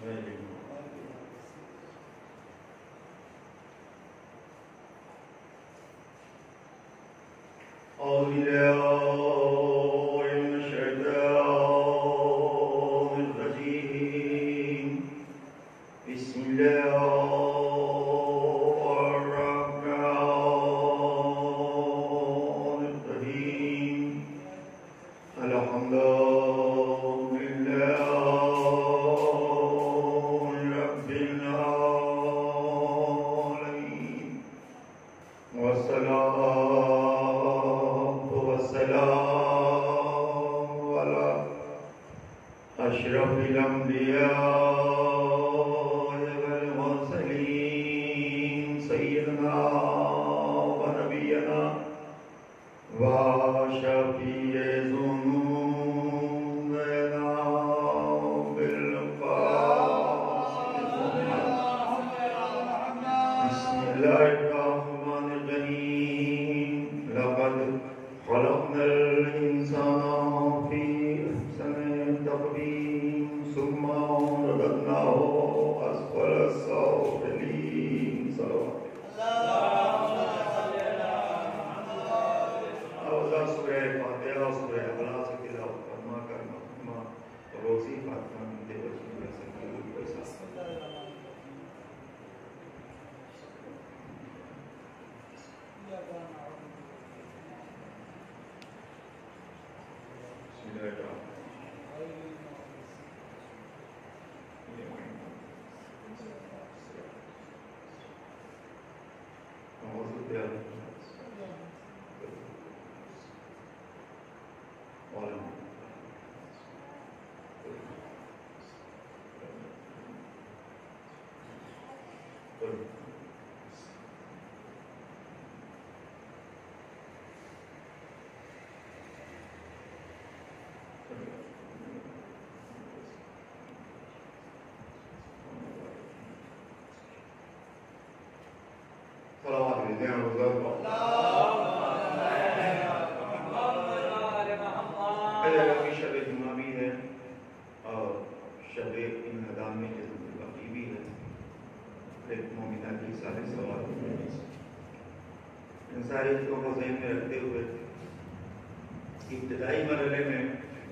ابتدائی مرحلے میں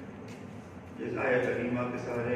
جس آیت کریمہ کے سارے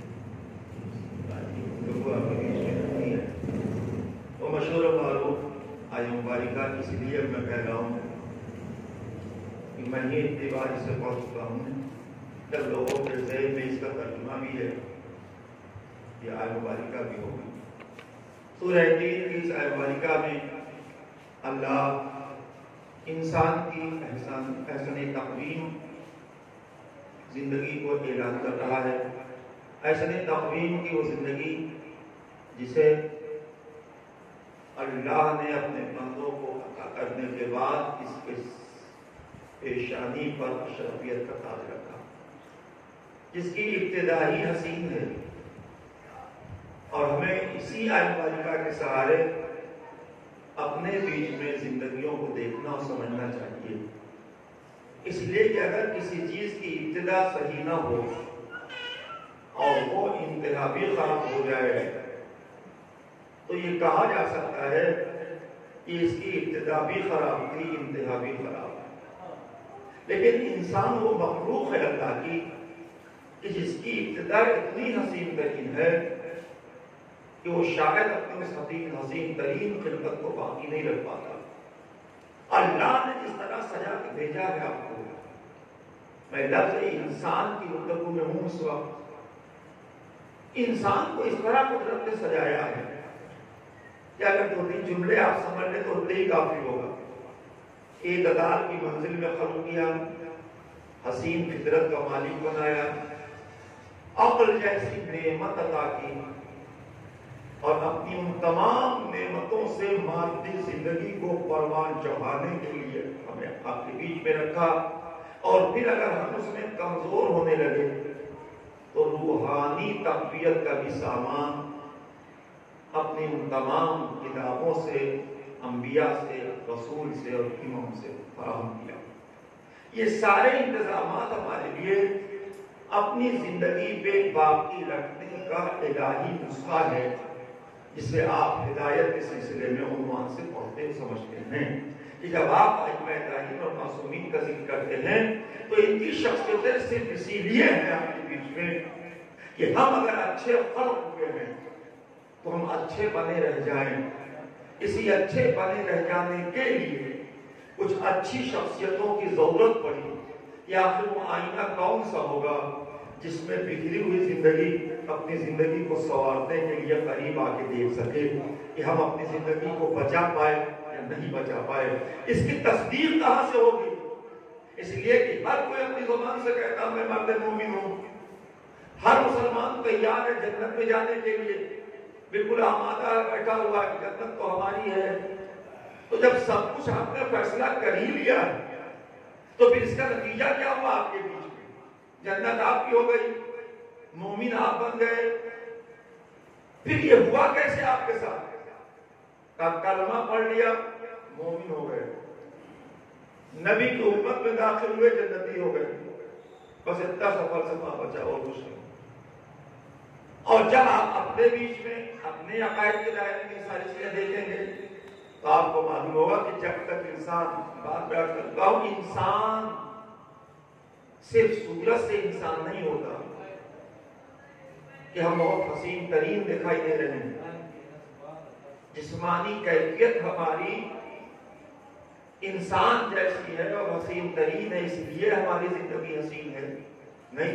وہ مشہور و معروف آیت مبارکہ اس لیے میں کہہ رہا ہوں کہ میں یہ اتباع سے پہنچ چکا ہوں جب لوگوں کے ذہن میں اس کا ترجمہ بھی ہے یہ آیت مبارکہ بھی ہوگی۔ سورہ تین کی اس آیت مبارکہ میں اللہ انسان کی احسن تقویم زندگی کو اعلان کر رہا ہے۔ احسن تقویم کی وہ زندگی جسے اللہ نے اپنے بندوں کو عطا کرنے کے بعد اس کے پیشانی پر اشرفیت کا تاج رکھا، جس کی ابتدا ہی حسین ہے، اور ہمیں اسی آیت مبارکہ کے سہارے اپنے بیچ میں زندگیوں کو دیکھنا اور سمجھنا چاہیے۔ اس لیے کہ اگر کسی چیز کی ابتدا صحیح نہ ہو اور وہ انتہا بھی خراب ہو جائے تو یہ کہا جا سکتا ہے کہ اس کی ابتدا بھی خراب تھی، انتہا بھی خراب ہے۔ لیکن انسان وہ مخلوق ہے اللہ کی کہ جس کی ابتدا اتنی حسین ترین ہے کہ وہ شاید اپنے اس حسین ترین خلقت کو باقی نہیں رکھ پاتا۔ اللہ نے جس طرح سجا کے بھیجا ہے آپ کو، میں لفظ انسان کی گفتگو میں ہوں اس وقت، انسان کو اس طرح قدرت نے سجایا ہے کہ اگر دو تین جملے آپ سمجھ لیں تو اتنے ہی کافی ہوگا۔ اعتدال کی منزل میں خلق کیا، حسین فطرت کا مالک بنایا، عقل جیسی نعمت عطا کی، اور اپنی ان تمام نعمتوں سے مادی زندگی کو پروان چڑھانے کے لیے ہمیں آپ کے بیچ میں رکھا۔ اور پھر اگر ہم اس میں کمزور ہونے لگے تو روحانی تقویت کا بھی سامان اپنی ان تمام کتابوں سے، انبیاء سے، رسول سے اور امام سے فراہم کیا۔ یہ سارے انتظامات ہمارے لیے اپنی زندگی پہ باقی رکھنے کا الہی نسخہ ہے، جسے آپ ہدایت کے سلسلے میں عنوان سے پڑھتے ہیں، سمجھتے ہیں کہ جب آپ ائمہ طاہرین اور معصومین کا ذکر کرتے ہیں تو ان کی شخصیتیں صرف اسی لیے ہیں آپ کے بیچ میں کہ ہم اگر اچھے خلق ہوئے ہیں تو ہم اچھے بنے رہ جائیں۔ اسی اچھے بنے رہ جانے کے لیے کچھ اچھی شخصیتوں کی ضرورت پڑی کہ آخر وہ آئینہ کون سا ہوگا جس میں بکھری ہوئی زندگی اپنی زندگی کو سنوارنے کے لیے قریب آ کے دیکھ سکے کہ ہم اپنی زندگی کو بچا پائے یا نہیں بچا پائے۔ اس کی تصدیق کہاں سے ہوگی؟ اس لیے کہ ہر کوئی اپنی زبان سے کہتا میں مرد مومن ہوں، ہر مسلمان تیار ہے جنت میں جانے کے لیے، بالکل آمادہ بیٹھا ہوا ہے، جنت تو ہماری ہے۔ تو جب سب کچھ ہم نے فیصلہ کر ہی لیا تو پھر اس کا نتیجہ کیا ہوا؟ آپ کے بیچ میں جنت آپ کی ہو گئی، مومن آپ بن گئے، پھر یہ ہوا کیسے آپ کے ساتھ؟ کلمہ پڑھ لیا مومن ہو گئے، نبی کی امت میں داخل ہوئے جنتی ہو گئے، بس اتنا سا فلسفہ بچا اور کچھ نہیں۔ اور جب آپ اپنے بیچ میں اپنے عقائد کے دائرے میں ساری چیزیں دیکھیں گے تو آپ کو معلوم ہوگا کہ جب تک انسان بات بیان کرتا ہوں، انسان صرف صورت سے انسان نہیں ہوتا کہ ہم بہت حسین ترین دکھائی دے رہے ہیں، جسمانی کیفیت ہماری انسان جیسی ہے اور حسین ترین ہے، اس لیے ہماری زندگی حسین ہے نہیں۔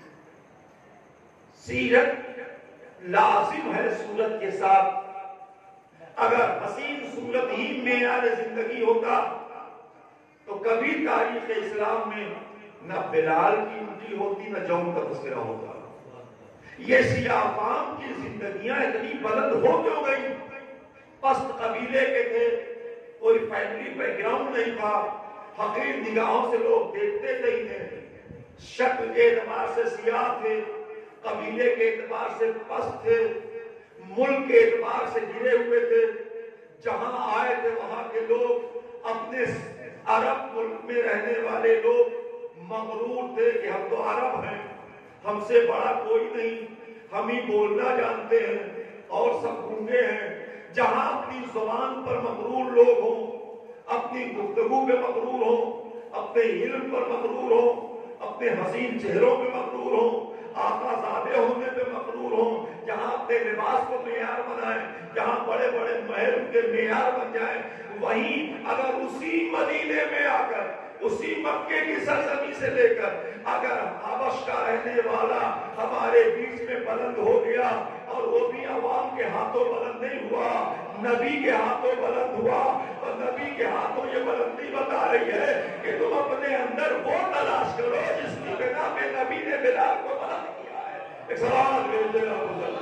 سیرت لازم ہے صورت کے ساتھ۔ اگر حسین صورت ہی معیار زندگی ہوتا تو کبھی تاریخ اسلام میں نہ بلال کی انٹری ہوتی نہ جون کا تذکرہ ہوتا۔ یہ سیاہ فام کی زندگیاں اتنی بلند ہو کیوں گئی؟ پست قبیلے کے تھے، کوئی فیملی بیک گراؤنڈ نہیں تھا، حقیر نگاہوں سے لوگ دیکھتے تھے انہیں، شکل کے اعتبار سے سیاہ تھے، قبیلے کے اعتبار سے پست تھے، ملک کے اعتبار سے گرے ہوئے تھے۔ جہاں آئے تھے وہاں کے لوگ اپنے عرب ملک میں رہنے والے لوگ مغرور تھے کہ ہم تو عرب ہیں، ہم سے بڑا کوئی نہیں، ہم ہی بولنا جانتے ہیں اور سب گونگے ہیں۔ جہاں اپنی زبان پر مغرور لوگ ہوں، اپنی گفتگو پہ مغرور ہوں، اپنے علم پر مغرور ہوں، اپنے حسین چہروں پہ مغرور ہوں، آقا زادے ہونے پہ مغرور ہوں، جہاں اپنے لباس کو معیار بنائیں، جہاں بڑے بڑے محل ان کے معیار بن جائیں، وہیں اگر اسی مدینے میں آ کر، اسی مکے کی سرزمین سے لے کر اگر حبش کا رہنے والا ہمارے بیچ میں بلند ہو گیا، اور وہ بھی عوام کے ہاتھوں بلند نہیں ہوا، نبی کے ہاتھوں بلند ہوا، اور نبی کے ہاتھوں یہ بلندی بتا رہی ہے کہ تم اپنے اندر وہ تلاش کرو جس کی بنا میں نبی نے بلال کو بلند کیا ہے۔ ایک سوال بھیج دینا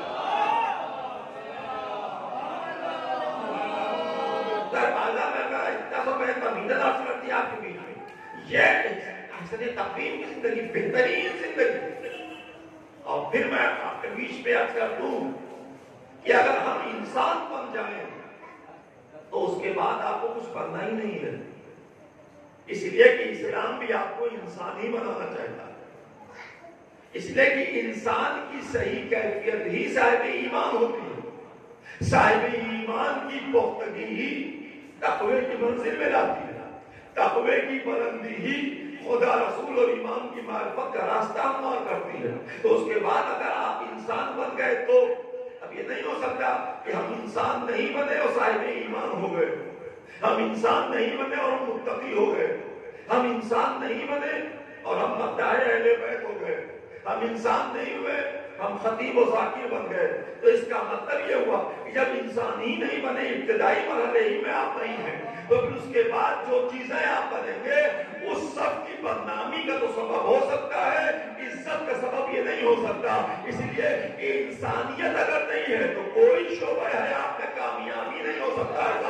دروازہ میں اگر اتنا تو میں تبیدت آپ سے کرتی آپ کے بیچ میں یہ حسن تقویم کی زندگی، بہترین زندگی۔ اور پھر میں آپ کے بیچ میں عرض کر دوں کہ اگر ہم انسان بن جائیں تو اس کے بعد آپ کو کچھ بننا ہی نہیں ہے، اس لیے کہ اسلام بھی آپ کو انسان ہی بنانا چاہتا ہے، اس لیے کہ انسان کی صحیح کیفیت ہی صاحب ایمان ہوتی ہے، صاحب ایمان کی پختگی ہی تقوی کی منزل میں لاتی ہے، تقوی کی بلندی ہی خدا رسول اور ایمان کی معرفت کا راستہ ہموار کرتی ہے۔ تو اس کے بعد اگر آپ انسان بن گئے تو اب یہ نہیں ہو سکتا کہ ہم انسان نہیں بنے اور صاحب ایمان ہو گئے، ہم انسان نہیں بنے اور ہم متقی ہو گئے، ہم انسان نہیں بنے اور ہم مداح اہل بیت ہو گئے، ہم انسان نہیں ہوئے ہم خطیب و ذاکر بن گئے۔ تو اس کا مطلب یہ ہوا کہ جب انسان ہی نہیں بنے، ابتدائی مرحلے ہی میں آپ نہیں ہیں، تو پھر اس کے بعد جو چیزیں آپ بنیں گے اس سب کی بدنامی کا تو سبب ہو سکتا ہے، عزت کا سبب یہ نہیں ہو سکتا۔ اس لیے کہ انسانیت اگر نہیں ہے تو کوئی شعبہ حیات میں کامیابی نہیں ہو سکتا ہے۔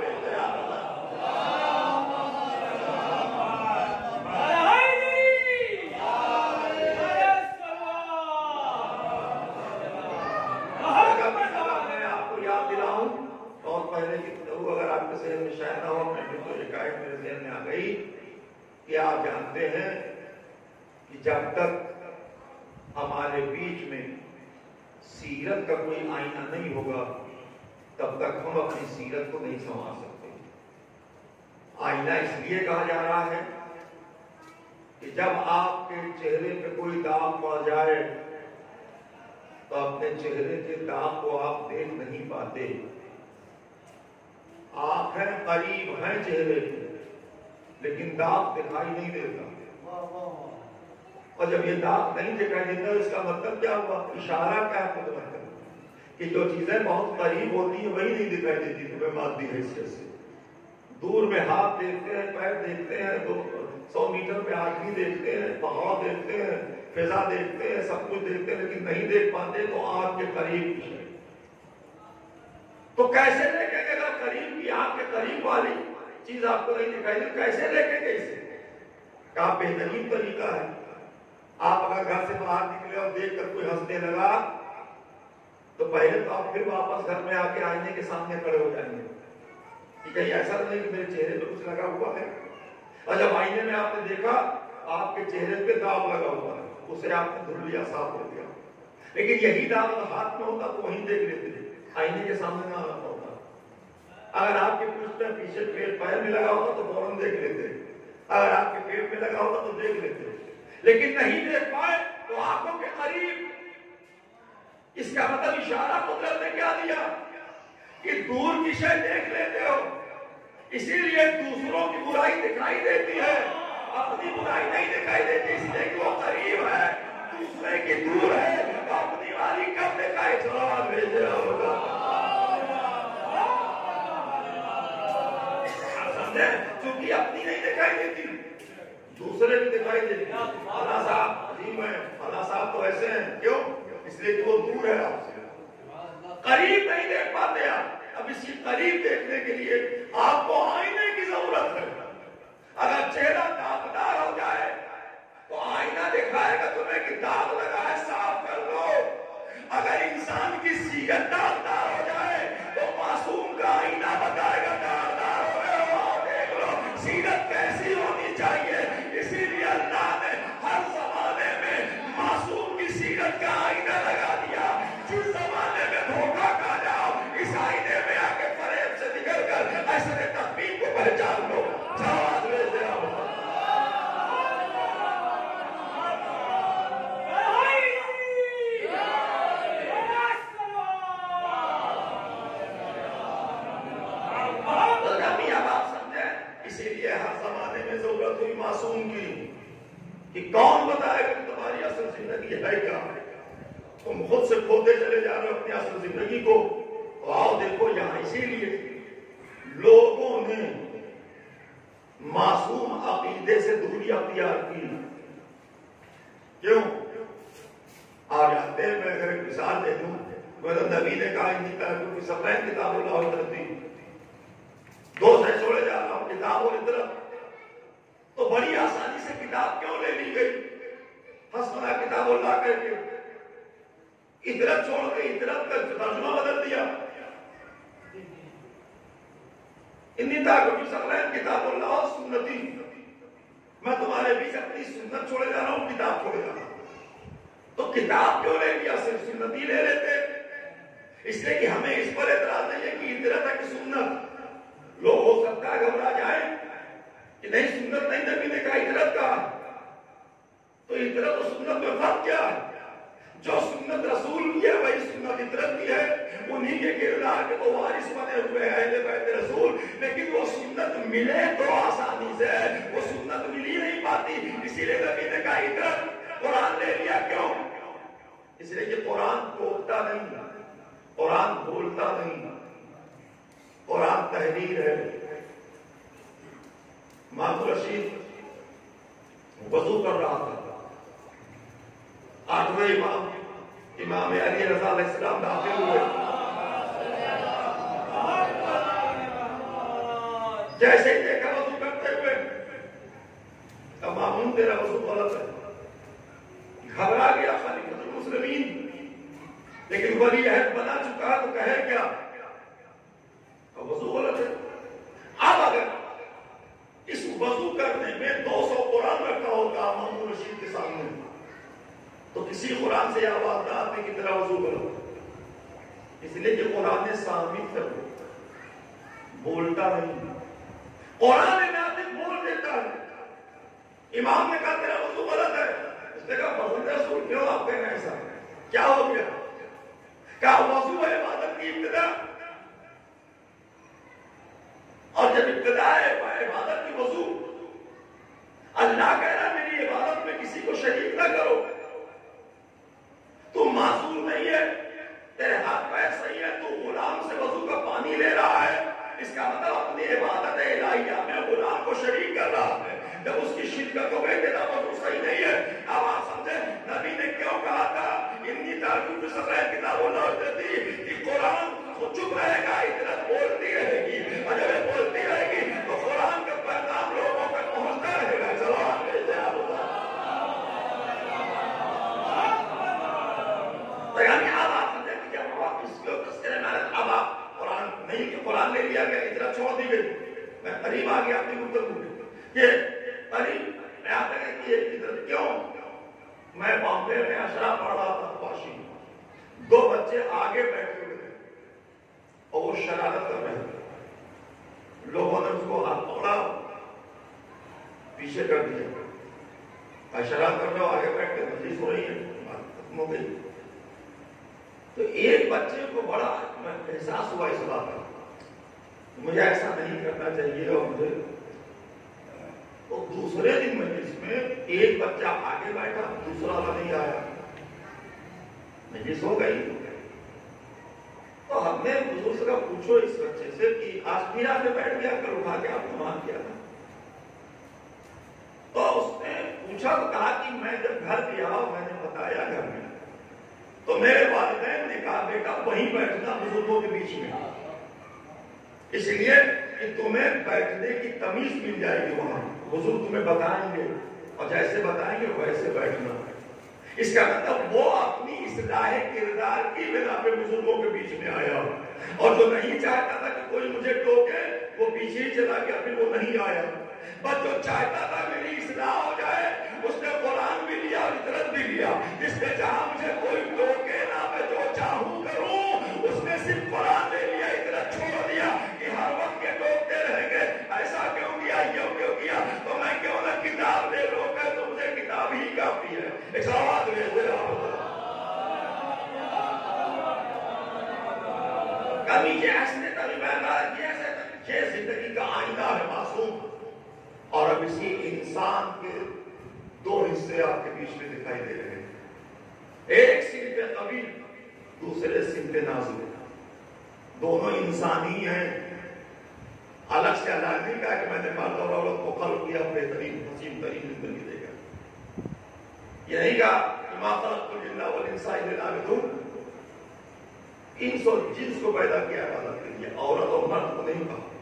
شاید نہ ہو، میں نے تو ایک آیت میرے ذہن میں آ گئی کہ آپ جانتے ہیں کہ جب تک ہمارے بیچ میں سیرت کا کوئی آئینہ نہیں ہوگا تب تک ہم اپنی سیرت کو نہیں سنوار سکتے۔ آئینہ اس لیے کہا جا رہا ہے کہ جب آپ کے چہرے پہ کوئی داغ پڑ جائے تو اپنے چہرے کے داغ کو آپ دیکھ نہیں پاتے۔ آنکھیں قریب ہیں چہرے پہ لیکن داغ دکھائی نہیں دیتا، اور جب یہ داغ نہیں دکھائی دیتا اس کا مطلب کیا ہوا؟ اشارہ کیا ہے قدرت کہ جو چیزیں بہت قریب ہوتی ہیں وہی نہیں دکھائی دیتی تمہیں مادی حیثیت سے۔ دور میں ہاتھ دیکھتے ہیں، پیر دیکھتے ہیں، 100 میٹر پہ آدمی دیکھتے ہیں، پہاڑ دیکھتے ہیں، فضا دیکھتے ہیں، سب کچھ دیکھتے ہیں لیکن نہیں دیکھ پاتے تو آنکھ کے قریب کی ہے۔ تو کیسے دیکھیں گے اگر قریب کی آنکھ کے قریب والی چیز آپ کو نہیں دکھائی دے؟ کیسے دیکھیں گے اسے؟ کیا بہترین طریقہ ہے، آپ اگر گھر سے باہر نکلے اور دیکھ کر کوئی ہنسنے لگا تو پہلے تو آپ پھر واپس گھر میں آ کے آئینے کے سامنے کھڑے ہو جائیں گے کہ کہیں ایسا نہیں کہ میرے چہرے پہ کچھ لگا ہوا ہے، اور جب آئینے میں آپ نے دیکھا آپ کے چہرے پہ داغ لگا ہوا ہے، اسے آپ نے دھل لیا، صاف کر دیا، لیکن یہی داغ ہاتھ میں ہوتا تو وہیں دیکھ لیتے، آئینے کے سامنے نہ آتا ہوتا۔ اگر آپ کے پشت میں پیچھے پیر میں لگا ہوتا تو فوراً دیکھ لیتے، اگر آپ کے پیٹ میں لگا ہوتا تو دیکھ لیتے، لیکن نہیں دیکھ پائے تو آنکھوں کے قریب۔ اس کا مطلب اشارہ قدرت نے کیا دیا کہ دور کی شے دیکھ لیتے ہو، اسی لیے دوسروں کی برائی دکھائی دیتی ہے، اپنی برائی نہیں دکھائی دیتی، اس لیے کہ وہ قریب ہے، دوسرے کی دور ہے، تو اپنی والی کب دکھائی؟ سلام بھیجے ہوگا، کیونکہ اپنی نہیں دکھائی دیتی دوسرے کی دکھائی دیتی۔ فلاں صاحب عظیم ہیں، فلاں صاحب تو ایسے ہیں، کیوں؟ اس لیے کہ وہ دور ہے آپ سے، قریب نہیں دیکھ پاتے آپ۔ اب اسی قریب دیکھنے کے لیے آپ کو آئینے کی ضرورت ہے۔ اگر چہرہ داغدار ہو جائے تو آئینہ دکھائے گا تمہیں کہ داغ لگا ہے، صاف کر لو۔ اگر انسان کی سیرت داغدار ہو جائے تو معصوم کا آئینہ بتائے گا داغدار ہو گئے ہو، دیکھ لو سیرت کیسی ہونی چاہیے۔ اسی لیے اللہ نے ہر زمانے میں معصوم کی سیرت کا آئینہ لگا دیا۔ جس زمانے میں دھوکہ کھا جاؤ اس آئینے میں آ کے فریب سے نکل کر ایسے تقویم کو پہچان لو۔ جواز لے سے آؤ، اسی لیے ہر زمانے میں ضرورت ہوئی معصوم کی کہ کون بتائے کہ تمہاری اصل زندگی ہے کیا؟ تم خود سے کھوتے چلے جا رہے ہو اپنی اصل زندگی کو۔ آؤ دیکھو یہاں اسی لیے لوگوں نے معصوم عقیدے سے دوری اختیار کی۔ کیوں؟ آج آتے ہیں، میں اگر ایک مثال دے دوں، نبی نے کہا نہیں کہا کیونکہ سب کتاب اللہ کرتی دو سے چھوڑے جا رہا ہوں، کتاب اور اطرت، تو بڑی آسانی سے کتاب کیوں لے لی گئی؟ حسبنا کتاب اللہ کہہ کے اطرت چھوڑ کے اطرت کا ترجمہ بدل دیا۔ انی تاکہ سقلین کتاب اللہ اور سنتی، میں تمہارے بیچ اپنی سنت چھوڑے جا رہا ہوں، کتاب چھوڑے جا رہا ہوں۔ تو کتاب کیوں لے لیا؟ صرف سنتی لے لیتے، اس لیے کہ ہمیں اس پر اعتراض نہیں ہے کہ اطرت ہے کہ سنت۔ لوگ ہو سکتا ہے گھبرا جائیں کہ نہیں سنت نہیں، نبی نے کہا اطرت کا، تو اطرت اور سنت میں فرق کیا ہے؟ جو سنت رسول کی ہے وہی سنت اطرت کی ہے، انہی کے کردار کے تو وارث بنے ہوئے ہیں اہل بیت رسول، لیکن وہ سنت ملے تو آسانی سے ہے، وہ سنت ملی نہیں پاتی، اسی لیے نبی نے کہا اطرت۔ قرآن لے لیا کیوں؟ اس لیے کہ قرآن ٹوکتا نہیں، قرآن بولتا نہیں، قرآن تحریر ہے۔ مامون رشید وضو کر رہا تھا، 8ویں امام علی رضا علیہ السلام داخل ہوئے، جیسے ہی دیکھا وضو کرتے ہوئے، اب مامون تیرا وضو غلط ہے، گھبرا گیا خلیفۃ المسلمین، لیکن ولی عہد بنا چکا تو کہے کیا؟ وضو غلط ہے۔ اب اگر اس وضو کرنے میں 200 قرآن رکھا ہوگا مامون رشید کے سامنے تو کسی کسی قرآن سے آواز نہ آتی کہ تیرا وضو کرو، اس لیے کہ قرآن نے ثابت کر دیا، بولتا نہیں، قرآن ناطق بول دیتا ہے۔ امام نے کہا تیرا وضو غلط ہے، اس نے کہا فضل رسول کیوں آپ کہنا ایسا، کیا ہو گیا؟ کہا وضو ہے عبادت کی ابتدا، اور جب ابتدا ہے عبادت کی وضو، اللہ کہہ رہا میری عبادت میں کسی کو شریک نہ کرو، تم معصوم نہیں ہے، تیرے ہاتھ پیر صحیح ہے، تو غلام سے وضو کا پانی لے رہا ہے، اس کا مطلب اپنی عبادت الہیہ میں غلام کو شریک کر رہا ہے۔ جب اس کی شرکت ہو گئی تیرا وضو صحیح نہیں ہے۔ اب آپ سمجھے نبی نے کیوں کہا تھا انی تارکو فی الصلاۃ کتاب اللہ ہوتی کہ قرآن تو چپ رہے گا، اطلاع بولتی رہے گی، اور جب یہ بولتی رہے گی تو قرآن کا پیغام لوگوں تک پہنچتا رہے گا۔ جواب دیتے آپ یعنی اب آپ سمجھے کہ جب آپ اس کو تذکرے میں اب آپ قرآن نہیں کہ قرآن لے لیا گیا، اطلاع چھوڑ دی گئی۔ میں قریب آ گیا اپنی گفتگو کہ قریب میں آتا ہے کہ یہ اطلاع کیوں، میں بامبے میں اشرا پڑھ رہا تھا، پاشی دو بچے آگے بیٹھے ہوئے تھے اور وہ شرارت کر رہے تھے، لوگوں نے اس کو ہاتھ پکڑا پیچھے کر دیا، اشرا کر رہے ہو آگے بیٹھ کے مجلس ہو رہی ہے، بات ختم ہو گئی۔ تو ایک بچے کو بڑا احساس ہوا اس بات کا، مجھے ایسا نہیں کرنا چاہیے، اور مجھے تو دوسرے دن مجلس میں ایک بچہ آگے بیٹھا، دوسرا والا نہیں آیا، مجلس ہو گئی۔ تو ہم نے حضور سے کہا پوچھو اس بچے سے کہ آج میرا پہ بیٹھ گیا، کل اٹھا کے آپ کو مان کیا تھا؟ تو اس نے پوچھا تو کہا کہ میں جب گھر گیا میں نے بتایا گھر میں، تو میرے والدین نے کہا بیٹا وہیں بیٹھنا بزرگوں کے بیچ میں، اس لیے کہ تمہیں بیٹھنے کی تمیز مل جائے گی، وہاں حضور تمہیں بتائیں گے اور جیسے بتائیں گے ویسے بیٹھنا۔ اس کا مطلب وہ اپنی اصلاح کردار کی بنا پہ بزرگوں کے بیچ میں آیا، اور جو نہیں چاہتا تھا کہ کوئی مجھے ٹوکے وہ پیچھے ہی چلا گیا، پھر وہ نہیں آیا۔ بس جو چاہتا تھا میری اصلاح ہو جائے اس نے قرآن بھی لیا اور اطرت بھی لیا، جس نے چاہا مجھے کوئی ٹوکے نہ، میں جو چاہوں کروں، اس نے صرف قرآن لے لیا، اطرت چھوڑ دیا کہ ہر وقت کے ٹوکتے رہیں گے، ایسا کیوں کیا، یہ کیوں کیا، تو میں کیوں نہ کتاب لے لو، کہ تو مجھے کتاب ہی کافی ہے۔ ایک سوال لے کبھی یہ ایسے کبھی یہ زندگی کا آئندہ ہے معصوم، اور اب اسی انسان کے دو حصے آپ کے بیچ میں دکھائی دے رہے ہیں، ایک صنف قوی، دوسرے صنف نازل، دونوں انسانی ہیں۔ الگ سے اللہ نہیں کہا کہ میں نے مرد اور عورت کو خلق کیا بہترین حسین ترین زندگی دے گا، یہ نہیں کہا ما خلقت الجن والانس الا ليعبدون، انس اور جنس کو پیدا کیا عبادت کے لیے، عورت اور مرد کو نہیں کہا۔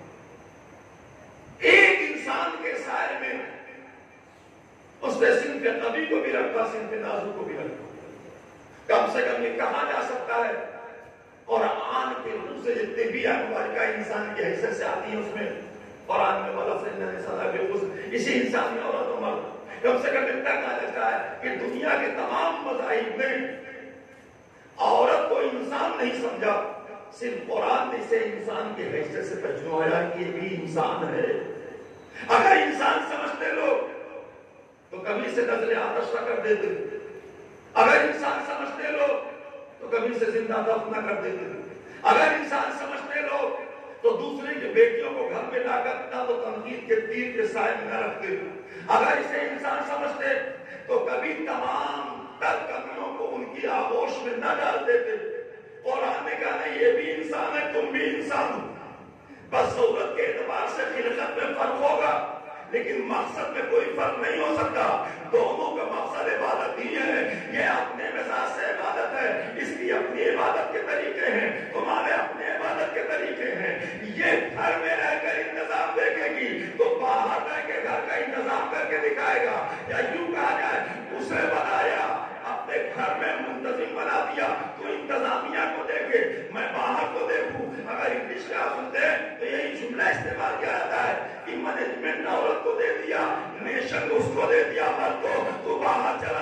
ایک انسان کے سائے میں اس نے صنف قوی کو بھی رکھا، صنف نازک کو بھی رکھا۔ کم سے کم یہ کہا جا سکتا ہے، اور آن کے روح سے جتنے بھی مبارکہ انسان کی حیثیت سے آتی ہیں اس میں قرآن میں والا اسی انسان میں عورت و مرد، کم سے کم اتنا کہا جاتا ہے کہ دنیا کے تمام مذاہب میں عورت کو انسان نہیں سمجھا، صرف قرآن نے اسے انسان کی حیثیت سے پہچانوایا کہ یہ بھی انسان ہے۔ اگر انسان سمجھتے لوگ تو کبھی سے نظر آتش نہ کر دیتے، اگر انسان سمجھتے لوگ تو کبھی سے زندہ دفن نہ کر دیتے، اگر انسان سمجھتے لوگ تو دوسرے کی بیٹیوں کو گھر میں لا کر نہ تو تنقید کے تیر کے سائے میں نہ رکھتے، اگر اسے انسان سمجھتے تو کبھی تمام تر کمیوں کو ان کی آغوش میں نہ ڈال دیتے۔ قرآن نے کہا نہیں یہ بھی انسان ہے، تم بھی انسان ہو، بس صورت کے اعتبار سے خلقت میں فرق ہوگا لیکن مقصد میں کوئی فرق نہیں ہو سکتا، دونوں کا مقصد عبادت ہی ہے۔ یہ اپنے مزاج سے عبادت ہے، اس کی اپنی عبادت کے طریقے ہیں، تمہارے اپنے عبادت کے طریقے ہیں۔ یہ گھر میں رہ کر انتظام دیکھے گی تو باہر رہ کے گھر کا انتظام کر کے دکھائے گا، یا یوں کہا جائے اسے بنایا اپنے گھر میں منتظم بنا دیا، تو انتظامیہ کو دیکھے میں باہر کو دیکھوں۔ اگر انگلش کا سنتے تو یہی جملہ استعمال کیا جاتا ہے کہ مینجمنٹ عورت کو دے دیا، نیشن اس کو دے دیا، مرد کو تو باہر چلا جا،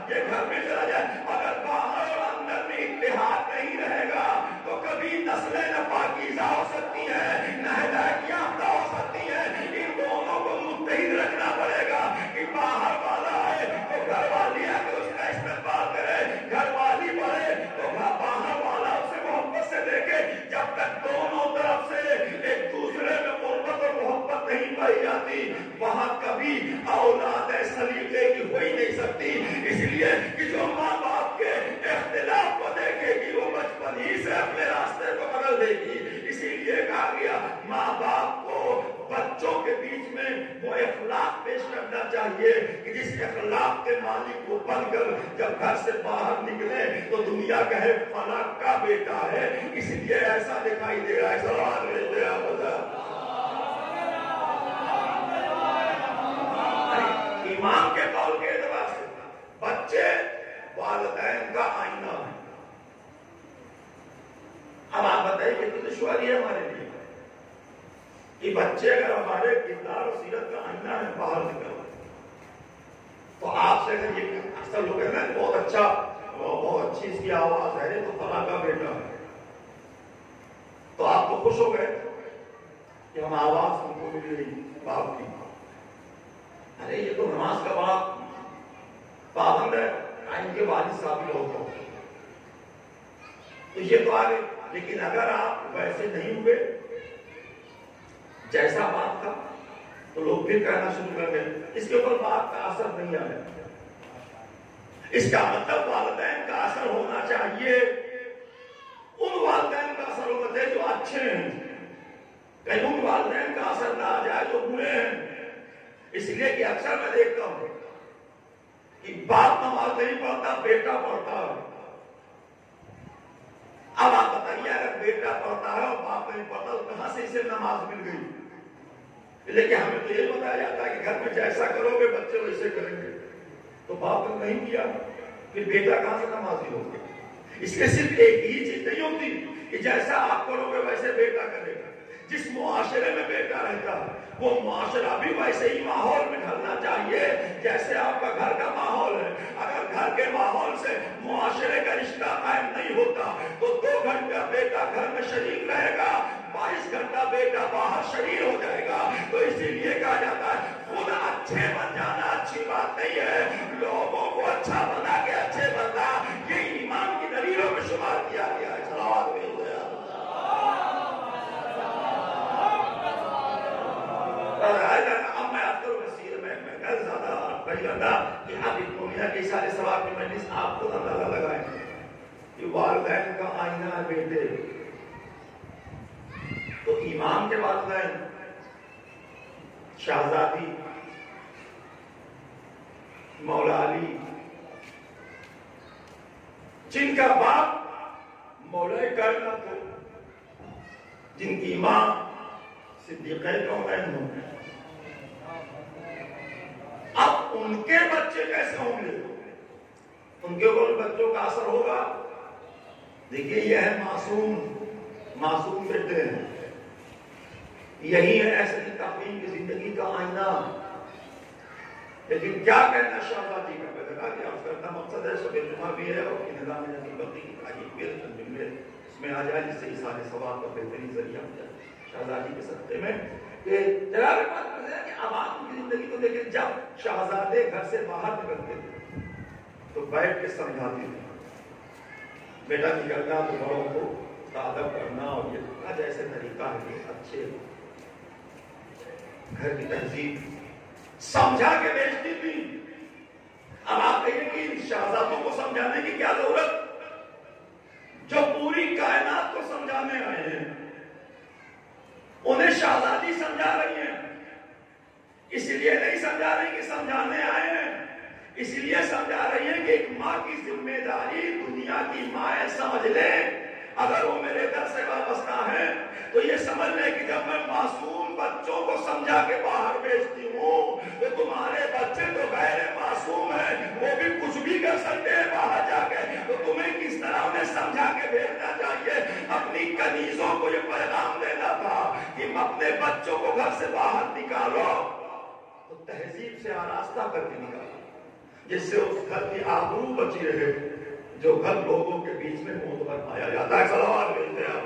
یہ گھر میں چلا جائے. اگر باہر اور اندر میں اتحاد نہیں رہے گا تو کبھی نسلیں نہ پاکیزہ ہو سکتی ہیں نہ ہدایت یافتہ ہو سکتی ہیں. ان دونوں کو متحد رکھنا پڑے گا کہ باہر والا ہے تو گھر والی ہے کہ اس کا استقبال کرے, گھر والی پڑھے تو باہر والا اسے محبت سے دیکھے. جب تک دونوں طرف سے ایک دوسرے میں قربت اور محبت نہیں پائی جاتی وہاں کبھی اولاد سلیقے کی ہو ہی نہیں سکتی. اس لیے کہ جو ماں باپ کے اختلاف کو دیکھے گی وہ بچپن ہی سے اپنے راستے کو بدل دے گی. اسی لیے کہا گیا ماں باپ کو بچوں کے بیچ میں وہ اخلاق پیش کرنا چاہیے کہ جس اخلاق کے مالک کو بن کر جب گھر سے باہر نکلے تو دنیا کہے فلاں کا بیٹا ہے. اس لیے ایسا دکھائی دے رہا ہے. سلام ایمان کے قول کے اعتبار سے بچے والدین کا آئینہ ہے. اب آپ بتائیے کہ دشواری ہے ہمارے لیے کہ بچے اگر ہمارے کردار اور سیرت کا آئینہ ہے باہر نکل تو آپ سے اگر یہ اکثر لوگ کہتے ہیں بہت اچھا بہت اچھی اس کی آواز ہے تو فلاں کا بیٹا ہے تو آپ تو خوش ہو گئے کہ ہم آواز ہم کو مل رہی باپ کی. ارے یہ تو نماز کا باپ پابند ہے ان کے والد صاحب بھی بہت ہوتے تو یہ تو آگے. لیکن اگر آپ ویسے نہیں ہوئے جیسا بات تھا تو لوگ پھر کہنا شروع کر دیں اس کے اوپر بات کا اثر نہیں آیا. اس کا مطلب والدین کا اثر ہونا چاہیے, ان والدین کا اثر ہونا چاہیے جو اچھے ہیں, کہیں ان والدین کا اثر نہ آ جائے جو برے ہیں. اس لیے کہ اکثر میں دیکھتا ہوں کہ باپ نماز نہیں پڑھتا بیٹا پڑھتا ہے. اب آپ بتائیے اگر بیٹا پڑھتا ہے اور باپ نہیں پڑھتا تو کہاں سے اسے نماز مل گئی؟ لیکن ہمیں تو یہ بتایا جاتا ہے کہ گھر میں جیسا کرو گے بچے ویسے کریں گے. تو باپ نے نہیں کیا پھر بیٹا کہاں سے نمازی ہو گیا؟ اس کے صرف ایک ہی چیز نہیں ہوتی کہ جیسا آپ کرو گے ویسے بیٹا کرے گا. جس معاشرے میں بیٹا رہتا ہے وہ معاشرہ بھی ویسے ہی ماحول میں ڈھلنا چاہیے جیسے آپ کا گھر کا ماحول ہے. اگر گھر کے ماحول سے معاشرے کا رشتہ قائم نہیں ہوتا تو 2 گھنٹہ بیٹا گھر میں شریک رہے گا, 22 گھنٹہ بیٹا باہر شریر ہو جائے گا. تو اسی لیے کہا جاتا ہے خود اچھے بن جانا اچھی بات نہیں ہے, لوگوں کو اچھا بنا کے اچھے بننا یہ ایمان کی دلیلوں میں شمار کیا گیا ہے. صلوات میں اب میں آپ کو وسیع میں زیادہ بڑی لگا کہ آپ دنیا کے سارے سوال کی مجلس آپ کو اندازہ لگائیں کہ والدین کا آئینہ ہے بیٹے. تو امام کے والدین شہزادی مولا علی جن کا باپ مولا کائنات ہو, جن کی ماں صدیقہ کونین ہو, اب ان کے بچے کیسے ہوں گے؟ ان کے اوپر بچوں کا اثر ہوگا. دیکھیے یہ ہے معصوم بیٹے ہیں, یہی ہے ایسے تقویم کی زندگی کا آئینہ. لیکن کیا کہنا شہزادی کا میں کہا کہ آپ کا مقصد ہے سب جمعہ بھی ہے اور نظام نبی کی تعریف بھی جملے اس میں آ جائے جس سے سارے ثواب کا بہترین ذریعہ ہو جائے شہزادی کے صدقے میں. کہ جناب بات ہے کہ اب آپ کی زندگی کو دیکھیں جب شہزادے گھر سے باہر نکلتے تھے تو بیٹھ کے سمجھاتے تھے بیٹا نکلنا تو بڑوں کو ادب کرنا اور یہ جیسے طریقہ ہے اچھے گھر کی تہذیب سمجھا کے بیچتی تھی. اب آپ کہیں کہ شہزادوں کو سمجھانے کی کیا ضرورت جو پوری کائنات کو سمجھانے آئے ہیں, انہیں شہزادی سمجھا رہی ہیں. اس لیے نہیں سمجھا رہی کہ سمجھانے آئے ہیں, اس لیے سمجھا رہی ہیں کہ ایک ماں کی ذمہ داری دنیا کی مائیں سمجھ لیں. اگر وہ میرے گھر سے وابستہ ہیں تو یہ سمجھ لیں کہ جب میں معصوم بچوں کو سمجھا کے باہر بھیجتی ہوں تو تمہارے بچے تو غیر معصوم ہیں, وہ بھی کچھ بھی کر سکتے ہیں باہر جا کے. تو تمہیں کس طرح انہیں سمجھا کے بھیجنا چاہیے. اپنی کنیزوں کو یہ پیغام دینا تھا کہ اپنے بچوں کو گھر سے باہر نکالو تو تہذیب سے آراستہ کر کے نکالو. جس سے اس گھر کی آبرو بچی رہے، جو گھر لوگوں کے بیچ میں معتبر پایا جاتا ہے۔ صلوات بھیجتے ہیں آپ۔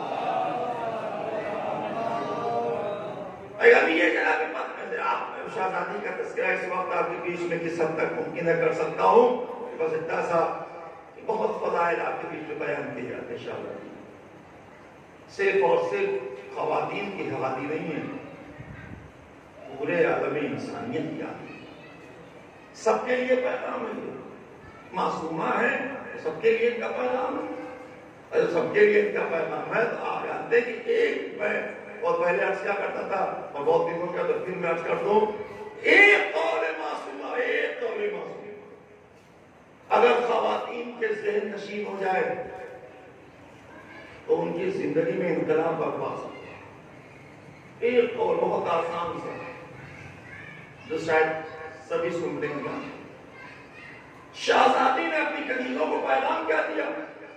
اگر یہ جناب مت میں سے آپ شہزادی کا تذکرہ اس وقت آپ کے بیچ میں کس حد تک ممکن ہے کر سکتا ہوں، بس اتنا سا بہت فضائل آپ کے بیچ میں بیان کیے جاتے ہیں شہزادی، صرف اور صرف خواتین کی حوادی نہیں ہے، پورے عالم انسانیت کی آتی ہے، سب کے لیے پیغام ہے، معصومہ ہے سب کے لیے ان کا پیغام ہے، اگر سب کے لیے ان کا پیغام ہے تو آپ جانتے ہیں کہ ایک میں بہت پہلے عرض کیا کرتا تھا اور بہت دنوں کا تو پھر میں عرض کر دوں، ایک قول معصومہ، ایک قول معصومہ اگر خواتین کے ذہن نشین ہو جائے تو ان کی زندگی میں انقلاب برپا سکتا ہے۔ ایک قول بہت آسان سا جو شاید سبھی سنتے ہیں، شہزادی نے اپنی کنیزوں کو پیغام کیا دیا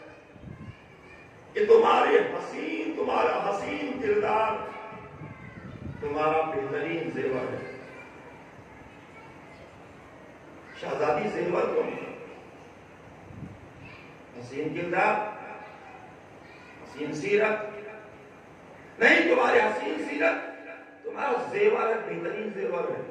کہ تمہارا حسین کردار تمہارا بہترین زیور ہے۔ شہزادی زیور کون ہے؟ حسین کردار، حسین سیرت نہیں، تمہاری حسین سیرت تمہارا زیور ہے، بہترین زیور ہے۔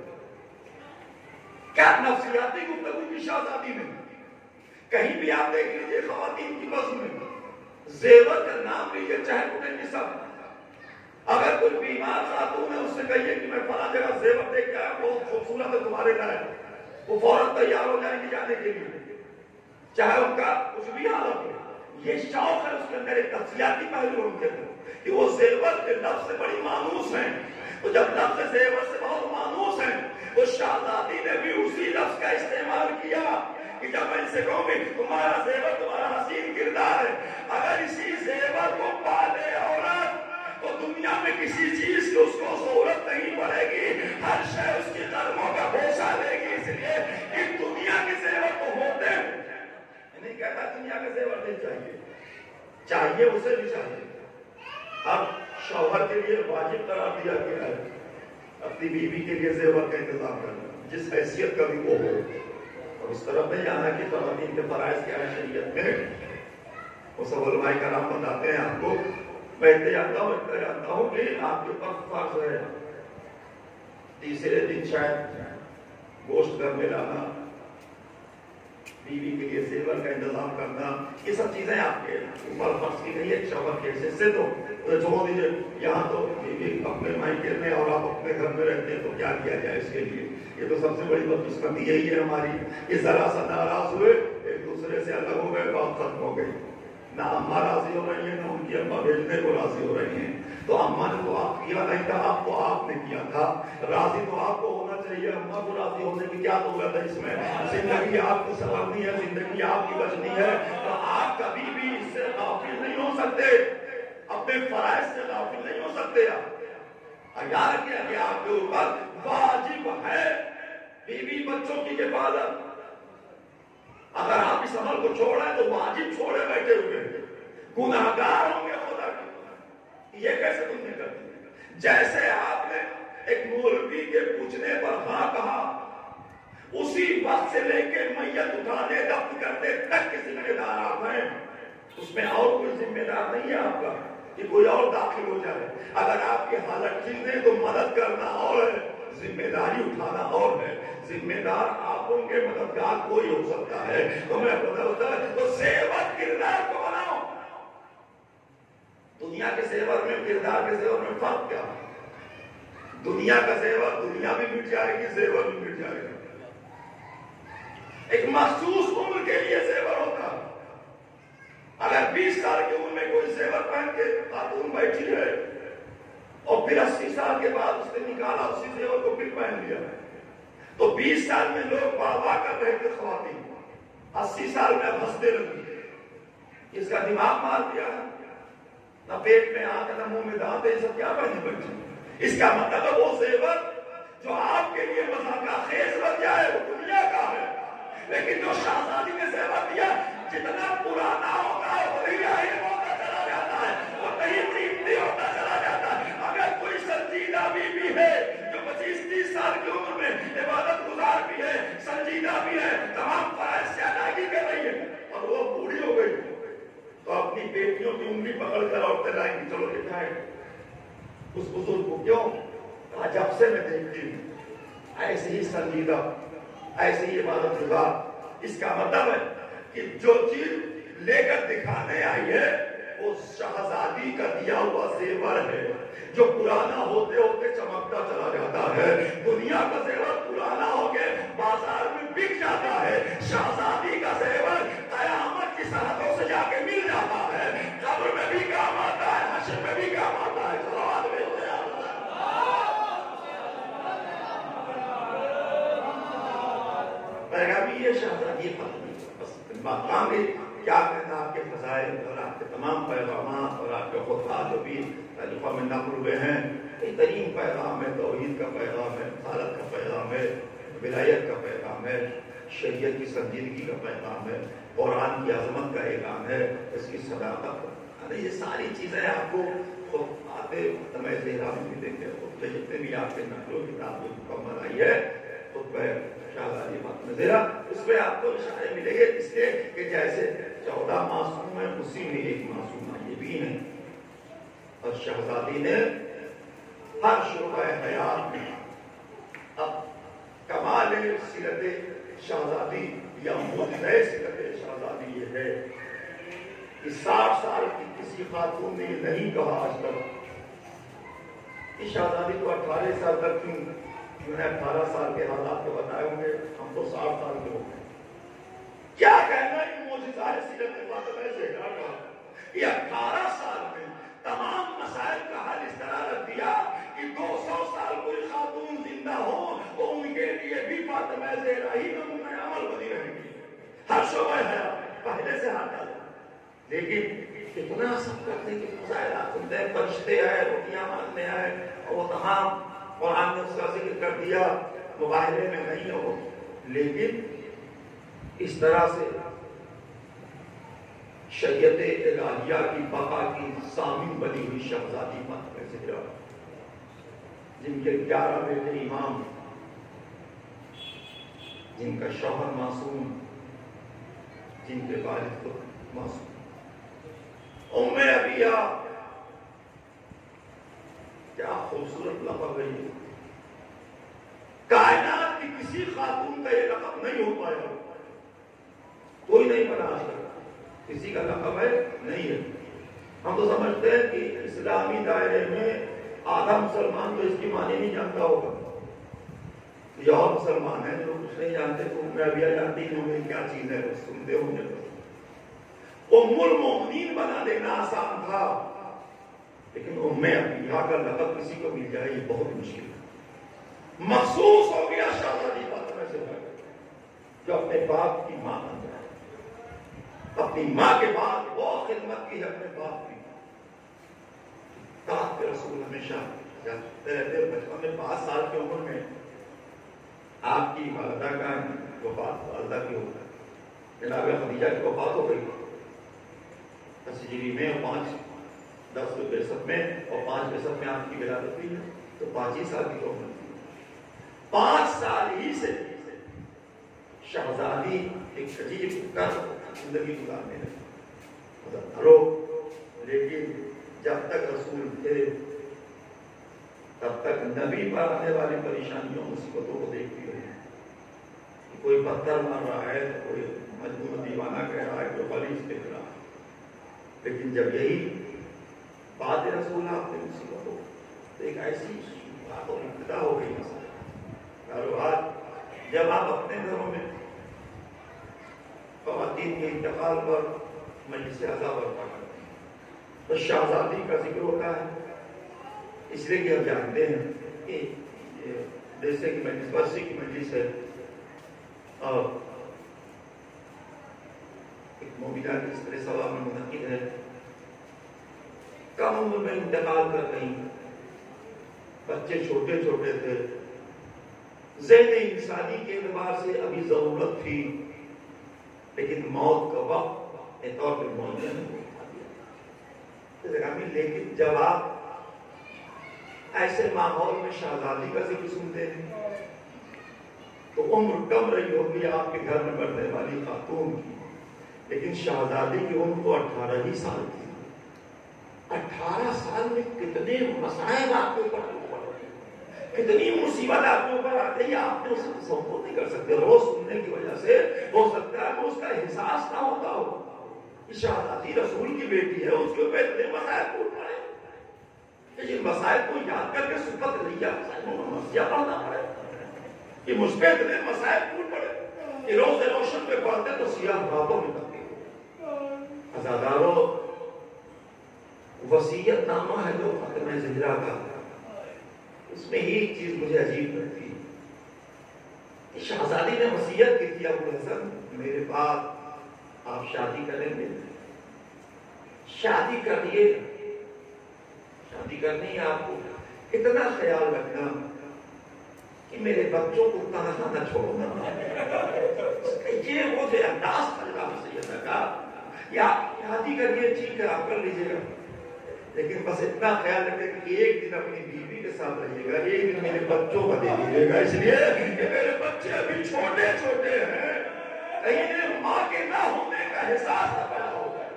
کیا نفسیاتی گفتگو کی شہزادی میں، کہیں بھی آپ دیکھ لیجیے خواتین کی بس میں زیور کا نام لیجیے، چاہے کوئی نسب، اگر کوئی بیمار خاتون ہے اس سے کہیے کہ میں فلاں جگہ زیور دیکھ کے آیا بہت خوبصورت ہے تمہارے لائق، وہ فوراً تیار ہو جائیں گے جانے کے لیے، چاہے ان کا کچھ بھی حالت ہو۔ یہ شوق ہے اس کے اندر، ایک نفسیاتی پہلو ان کے اندر کہ وہ زیور کے لفظ سے بڑی مانوس ہیں، تو جب لفظ زیور سے بہت مانوس ہیں، وہ شہزادی نے بھی اسی لفظ کا استعمال کیا کہ جب میں ان سے کہوں گی تمہارا زیور تمہارا حسین کردار ہے، اگر اسی زیور کو پالے عورت تو دنیا میں کسی چیز کی اس کو ضرورت نہیں پڑے گی، ہر شے اس کی قدموں کا بوسہ لے گی، اس لیے کہ دنیا کے زیور تو ہوتے ہیں، نہیں کہتا دنیا کے زیور نہیں چاہیے، چاہیے اسے بھی چاہیے۔ اب شوہر کے لیے واجب قرار دیا گیا ہے اپنی بیوی کے لیے زیور کا انتظام کرنا، جس حیثیت کا بھی وہ ہو، اور اس طرف نہیں جانا کہ خواتین کے فرائض کیا ہے شریعت میں، وہ سب علماء کرام بتاتے ہیں آپ کو۔ میں اتنا جانتا ہوں کہ آپ کے اوپر فرض ہے تیسرے دن شاید گوشت گھر میں لانا، بیوی کے لیے زیور کا انتظام کرنا، یہ سب چیزیں آپ کے اوپر فرض کی گئی ہے شوہر کے حصے سے، تو چھوڑ دیجیے، یہاں تو بیوی اپنے مائکے میں اور آپ اپنے گھر میں رہتے ہیں تو کیا کیا جائے اس کے لیے، یہ تو سب سے بڑی بدقسمتی یہی ہے ہماری، یہ ذرا سا ناراض ہوئے ایک دوسرے سے الگ ہو گئے، بات ختم ہو گئی، نہ اماں راضی ہو رہی ہیں نہ ان کی اماں بھیجنے کو راضی ہو رہی ہیں، تو اماں نے تو آپ کیا نہیں تھا، آپ کو آپ نے کیا تھا، راضی تو آپ کو ہونا چاہیے، اماں کو راضی ہونے کی کیا ضرورت ہے اس میں، زندگی آپ کی سنورنی ہے، زندگی آپ کی بچنی ہے، تو آپ کبھی بھی اس سے غافل نہیں ہو سکتے، اپنے فرائض سے غافل نہیں ہو سکتے۔ آپ یاد کیا کہ آپ کے اوپر واجب ہے بیوی بچوں کی حفاظت، اگر آپ اس عمل کو چھوڑیں تو واجب چھوڑے بیٹھے ہوئے گناہگار ہوں گے خدا کے، یہ کیسے تم نے کر دیا؟ جیسے آپ نے ایک مولوی کے پوچھنے پر ہاں کہا، اسی وقت سے لے کے میت اٹھانے دفن کرنے تک کے ذمہ دار آپ ہیں، اس میں اور کوئی ذمہ دار نہیں ہے آپ کا کہ کوئی اور داخل ہو جائے، اگر آپ کی حالت ٹھیک نہیں تو مدد کرنا اور ہے، ذمہ داری اٹھانا اور ہے، ذمہ دار آپ ہوں گے، مددگار کوئی ہو سکتا ہے، تو میں بتاؤں تو زیور کردار کو بناؤ، دنیا کے زیور میں کردار کے زیور میں فرق کیا ہے؟ دنیا کا زیور دنیا بھی مٹ جائے گی، زیور بھی مٹ جائے گا، ایک مخصوص عمر کے لیے زیور ہوتا ہے، اگر 20 سال کی عمر میں کوئی زیور پہن کے خاتون بیٹھی ہے اور پھر 80 سال کے بعد اس نے نکالا اسی زیور کو پھر پہن لیا، تو 20 سال میں لوگ واہ کر رہے تھے خواتین، 80 سال میں اب ہنستے لگے، اس کا دماغ مار دیا ہے، نہ پیٹ میں آنکھ نہ منہ میں دانت، یہ سب کیا پہنے بیٹھے؟ اس کا مطلب ہے وہ زیور جو آپ کے لیے مذاق خیز بن جائے وہ دنیا کا ہے، لیکن جو شہزادی نے زیور دیا جتنا پرانا ہوگا وہی عائب ہوتا چلا جاتا ہے، وہی قیمتی ہوتا چلا جاتا ہے۔ اگر کوئی سنجیدہ بیوی ہے جو 25-30 سال کی عمر میں عبادت گزار بھی ہے، سنجیدہ بھی ہے، بیٹیوں کی انگلی پکڑ کر عورتیں لائیں گی چلو یہ کھائے. اس بزرگ کو کیوں کہا جب سے میں دیکھتی ہوں ایسے ہی سنجیدہ ایسے ہی عبادت گزار. اس کا مطلب ہے کہ جو چیز لے کر دکھانے آئی ہے وہ شہزادی کا دیا ہوا زیور ہے جو پرانا ہوتے ہوتے چمکتا چلا جاتا ہے. دنیا کا زیور پرانا ہو کے بازار میں بک جاتا ہے. شہزادی کا زیور قیامت کی سرحدوں سے جا کے مل جاتا ہے. قبر میں بھی کام آتا ہے, حشر میں بھی کام آتا ہے. چلو آدمی پیغامی یہ شہزادی فاطمی بس مقام کیا کہنا آپ کے فضائل اور آپ کے تمام پیغامات اور آپ کے خطبات جو بھی تاریخوں میں نقل ہوئے ہیں بہترین پیغام ہے. توحید کا پیغام ہے, رسالت کا پیغام ہے, ولایت کا پیغام ہے, شریعت کی سنجیدگی کا پیغام ہے, قرآن کی عظمت کا اعلان ہے, اس کی صداقت. یہ ساری چیزیں آپ کو خطبات ختمہ زہرا میں ملیں گے. جتنے بھی آپ کے نقل و کتاب جو مکمل آئی ہے خطبہ شہزادی فاطمہ زہرا اس میں آپ کو اشارے ملیں گے اس لیے کہ جیسے 14 معصوم ہیں اسی میں ایک معصوم یہ بھی ہے. اور شہزادی نے ہر شعبہ حیات میں اب کمال سیرت شہزادی یا معجزہ سیرت شہزادی یہ ہے کہ 60 سال کی کسی خاتون نے یہ نہیں کہا آج تک کہ شہزادی کو 18 سال تک کیوں. میں نے 18 سال کے حالات کو بتائے ہوں گے, ہم تو 60 سال کے ہو گئے. کیا کہنا ہے معجزہ سیرت فاطمہ زہرا کا یہ 18 سال میں تمام مسائل کا حل اس طرح رکھ دیا کہ 200 سال کوئی خاتون زندہ ہو تو ان کے لیے بھی فاطمہ زہرا ہی نمونہ عمل بنی رہے گی. ہر شعبہ ہے پہلے سے ہاتھ ڈالا. لیکن اتنا سب کرتے کہ مظاہرات سنتے ہیں, فرشتے آئے, روٹیاں مانگنے آئے, اور وہ تمام قرآن نے اس کا ذکر کر دیا, مباہلے میں نہیں ہو. لیکن اس طرح سے شریعت الہیہ کی بقا کی ضامن بنی ہوئی شہزادی فاطمہ زہرا جن کے 11 بیٹے امام, جن کا شوہر معصوم, جن کے والد خود معصوم. ام ابیہ کیا خوبصورت لقب ہے. کائنات کی کسی خاتون کا یہ لقب نہیں ہو پایا, کوئی نہیں بنا آج تک کسی کا لقب ہے نہیں ہے. ہم تو سمجھتے ہیں کہ اسلامی دائرے میں آدھا مسلمان تو اس کی معنی نہیں جانتا ہوگا. یہ اور مسلمان ہیں جو کچھ نہیں جانتے تو ام ابیہ جانتی ہوں کیا چیز ہے, سنتے ہوں گے. ام المؤمنین بنا دینا آسان تھا, لیکن ام ابیہ کا لقب کسی کو مل جائے یہ بہت مشکل ہے. مخصوص ہو گیا شہزادی فاطمہ زہرا جو اپنے باپ کی ماں بن جائے. اپنی ماں کے بعد وہ خدمت کی ہے اپنے باپ کی. طاعت رسول ہمیشہ جاتے رہتے. بچپن میں 5 سال کی عمر میں آپ کی والدہ کا وفات والدہ کی ہو گئی. جناب خدیجہ کی وفات ہو گئی ہجری میں, اور 10 میں اور 5 میں آپ کی ولادت ہوئی ہے. تو 5 ہی سال کی عمر تھی. 5 سال ہی سے شہزادی ایک عجیب کر زندگی گزارنے لگی. لیکن جب تک رسول تھے تب تک نبی پر آنے والی پریشانیوں مصیبتوں کو دیکھتی رہی. کوئی پتھر مار رہا ہے, کوئی مجنون دیوانہ کہہ رہا ہے, کوئی خلیج دیکھ رہا ہے. لیکن جب یہی بات رسول آپ نے مصیبتوں تو ایک ایسی بات اور ابتدا ہو گئی کاروبار. جب آپ اپنے گھروں میں خواتین کے انتقال پر مجلس اعضاء برپا کرتے ہیں تو شہزادی کا ذکر ہوتا ہے. اس لیے کہ ہم جانتے ہیں کہ جیسے کہ مجلس برسی کی مجلس ہے اور ایک مومنہ کی اس طرح سوا میں منعقد ہے, کم عمر میں انتقال کر گئی, بچے چھوٹے چھوٹے تھے, ذہن انسانی کے اعتبار سے ابھی ضرورت تھی, لیکن موت کا وقت طور پر معین نہیں. لیکن جب آپ ایسے ماحول میں شہزادی کا ذکر سنتے ہیں تو عمر کم رہی ہوگی آپ کے گھر میں بڑھنے والی خاتون کی, لیکن شہزادی کی عمر تو 18 ہی سال تھی. 18 سال میں کتنے مسائل آپ کے اوپر کتنی مصیبت آپ کے اوپر آتے ہیں، آپ نے اسے تصور نہیں کر سکتے. روز سننے کی وجہ سے ہو سکتا ہے کہ اس کا احساس نہ ہوتا ہو. شہزادی رسول کی بیٹی ہے، اس کے اوپر اتنے مسائل ٹوٹ پڑے کہ جن مسائل کو یاد کر کے سبقت لیا مسیح پڑھنا پڑے کہ مجھ پہ اتنے مسائل ٹوٹ پڑے کہ روز روشن پہ پڑھتے تو سیاہ راتوں میں تبدیل. عزادارو، وصیت نامہ ہے جو فاطمہ زہرا کا، اس میں ایک چیز مجھے عجیب لگتی ہے. شہزادی نے وصیت کی تھی ابو الحسن میرے بعد آپ شادی کریں گے. شادی کریے، شادی کرنی ہے آپ کو، اتنا خیال رکھنا کہ میرے بچوں کو تنہا نہ چھوڑنا. یہ وہ جو انداز تھا سیدہ کا، یا شادی کریے ٹھیک ہے آپ کر لیجیے گا، لیکن بس اتنا خیال رکھے کہ ایک دن اپنی بیوی کے ساتھ رہیے گا، ایک دن میرے بچوں کو دے دیجیے گا، اس لیے کہ میرے بچے ابھی چھوٹے چھوٹے ہیں، کہیں انہیں ماں کے نہ ہونے کا احساس نہ پیدا ہو جائے.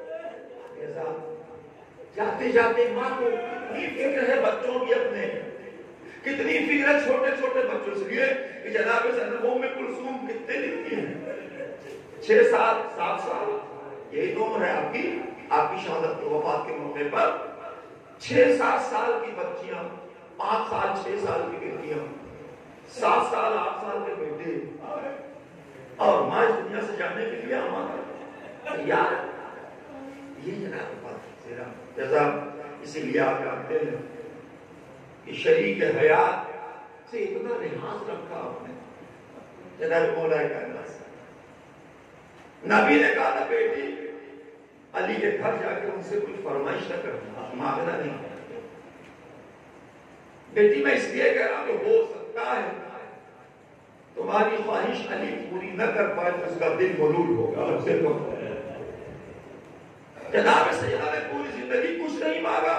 جاتے جاتے ماں کو کتنی فکر ہے بچوں کی، اپنے کتنی فکر ہے چھوٹے چھوٹے بچوں سے. لیے کہ جناب زینب ام کلثوم کتنے دن کی ہیں؟ 6 سال 7 سال، یہی تو عمر ہے آپ کی شہادت کی وفات کے موقع پر. 6-7 سال کی بچیاں، 5 سال 6 سال کی بیٹیاں، 7 سال 8 سال کے بیٹے، اور ماں اس دنیا سے جانے کے لیے ہمارا یار یہ جناب جزا. اسی لیے آپ جانتے ہیں کہ شریک حیات سے اتنا لحاظ رکھا آپ نے. جناب مولا کائنات سے نبی نے کہا تھا بیٹی علی کے گھر جا کے ان سے کچھ فرمائش نہ کرنا، مانگنا نہیں. بیٹی میں اس لیے کہہ رہا ہوں کہ ہو سکتا ہے تمہاری خواہش علی پوری نہ کر پائے تو اس کا دل ملول ہوگا. جناب سیدہ نے پوری زندگی کچھ نہیں مانگا،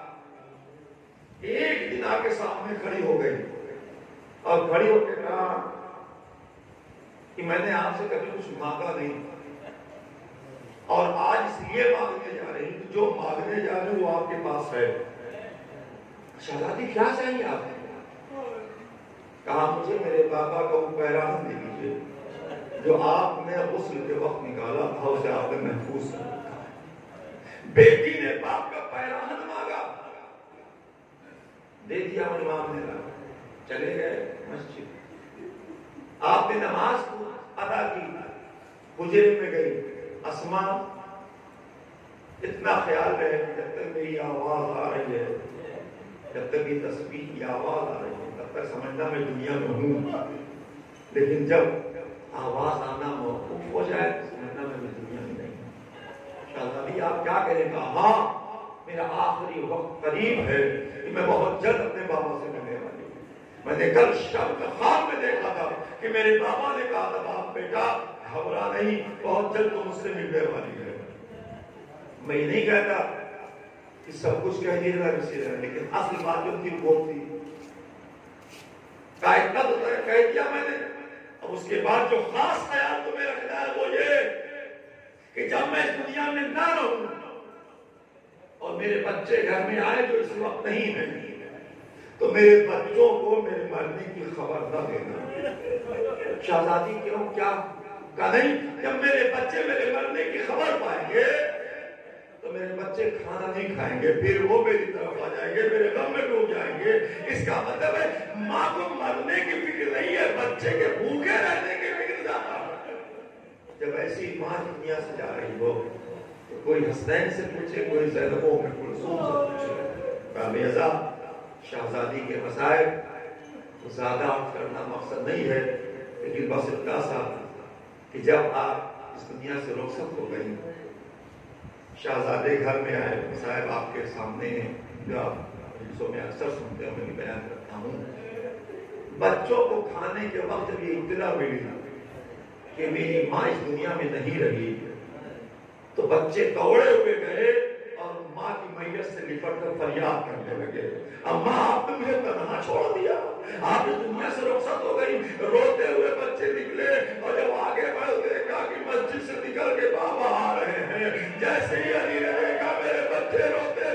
ایک دن آ کے سامنے کھڑی ہو گئی اور کھڑی ہو کے کہا کہ میں نے آپ سے کبھی کچھ مانگا نہیں، اور آج اس لیے مانگنے جا رہی ہوں، جو مانگنے جا رہے وہ آپ کے پاس ہے. شہزادی کیا چاہیے آپ نے؟ کہا مجھے میرے بابا کا وہ پیراہن دے دیجیے جو آپ نے غسل کے وقت نکالا تھا، اسے آپ نے محفوظ کر رکھا ہے. بیٹی نے باپ کا پیراہن مانگا، دے دیا. امام نے چلے گئے مسجد، آپ نے نماز کو ادا کی، حجرے میں گئی. اسما اتنا خیال رہے کہ جب تک میری آواز آ رہی ہے، جب تک یہ تسبیح کی آواز آ رہی ہے، تب تک سمجھنا میں دنیا میں ہوں، لیکن جب آواز آنا موقوف ہو جائے تو سمجھنا میں دنیا میں نہیں ہوں. شہزادی آپ کیا کہنے کا؟ ہاں میرا آخری وقت قریب ہے کہ میں بہت جلد اپنے بابا سے ملنے والی ہوں. میں نے کل شب کا خواب میں دیکھا تھا کہ میرے بابا نے کہا تھا باپ بیٹا گھبرا نہیں، بہت جلد تم اس سے ملنے والی ہے. میں یہ نہیں کہتا کہ سب کچھ کہہ دیا تھا کسی نے، لیکن اصل بات جو تھی وہ تھی. کہہ دیا میں نے. اب اس کے بعد جو خاص خیال تمہیں رکھنا ہے وہ یہ کہ جب میں اس دنیا میں نہ رہوں اور میرے بچے گھر میں آئے جو اس وقت نہیں ہیں، تو میرے بچوں کو میرے مرنے کی خبر نہ دینا. شہزادی کیوں؟ کیا نہیں، جب میرے بچے میرے مرنے کی خبر پائیں گے تو میرے بچے کھانا نہیں کھائیں گے، پھر وہ میری طرف آ جائیں گے، میرے غم میں ڈوب جائیں گے. اس کا مطلب ہے ماں کو مرنے کی فکر نہیں ہے، بچے کے بھوکے رہنے کی فکر زیادہ. جب ایسی ماں دنیا سے جا رہی ہو تو کوئی حسنین سے پوچھے، کوئی زینب ام کلثوم سے پوچھے. کامیازہ شہزادی کے مسائل زیادہ کرنا مقصد نہیں ہے، لیکن بس اتنا سا کہ جب آپ اس دنیا سے رخصت ہو گئی، شہزادے گھر میں آئے، صاحب آپ کے سامنے ہیں جو آپ جلسوں میں اکثر سنتے ہیں، میں بھی بیان کرتا ہوں. بچوں کو کھانے کے وقت جب یہ اطلاع ملی کہ میری ماں اس دنیا میں نہیں رہی تو بچے دوڑے ہوئے گئے اور ماں کی میت سے لپٹ کر فریاد کرنے لگے، اماں آپ نے مجھے تنہا چھوڑ دیا، آپ اس دنیا سے رخصت ہو گئی. روتے ہوئے بچے نکلے اور جب آگے بڑھ دیکھا کہ مسجد سے نکل کے بابا آ رہے ہیں، جیسے ہی علی نے دیکھا میرے بچے روتے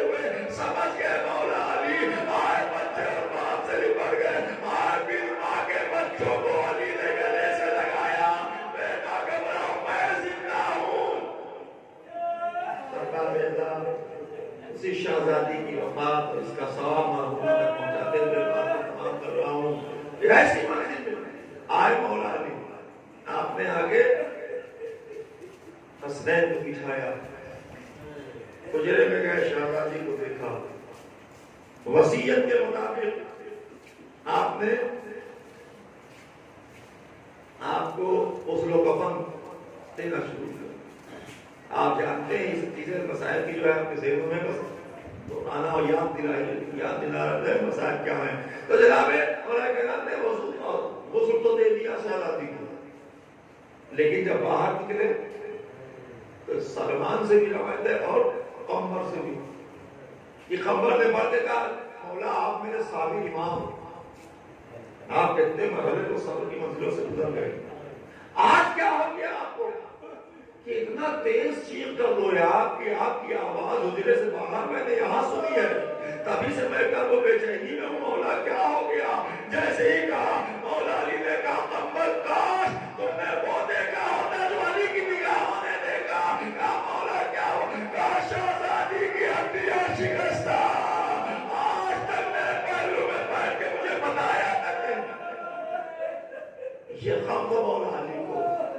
اسی شہزادی کی وفات اور اس کا ثواب مرحومہ تک پہنچاتے ہوئے بات تمام کر رہا ہوں. ایسی منزل میں آئے مولا علی، آپ نے آگے حسنین کو بٹھایا، حجرے میں گئے، شہزادی کو دیکھا. وصیت کے مطابق آپ نے آپ کو غسل و کفن دینا شروع کیا. آپ جانتے ہیں اس چیزیں مسائل کی جو ہے آپ کے ذہنوں میں بس تو آنا اور یاد دلا رہے ہیں مسائل کیا ہیں. تو جناب نے غسل تو دے دیا شہزادی کو، لیکن جب باہر نکلے تو سلمان سے بھی روایت ہے اور قمر سے بھی. یہ قمر نے بات کہا مولا آپ میرے صابر امام، آپ اتنے مرحلے کو صبر کی منزلوں سے گزر گئے، آج کیا ہو گیا آپ کو کہ اتنا تیز چیخ کر رویا کہ آپ کی آواز حجرے سے باہر میں نے یہاں سنی ہے. تبھی سے میں کر وہ بے چینی میں ہوں مولا کیا ہو گیا. جیسے ہی کہا مولا علی نے کہا قمر کاش تم نے وہ دیکھا ہوتا جو علی کی نگاہوں نے دیکھا. کہا مولا کیا ہو، کاش شہزادی کی ہڈیاں شکستہ آج تک میرے پہلو میں بیٹھ کے مجھے بتایا تک. یہ غم تو مولا علی کو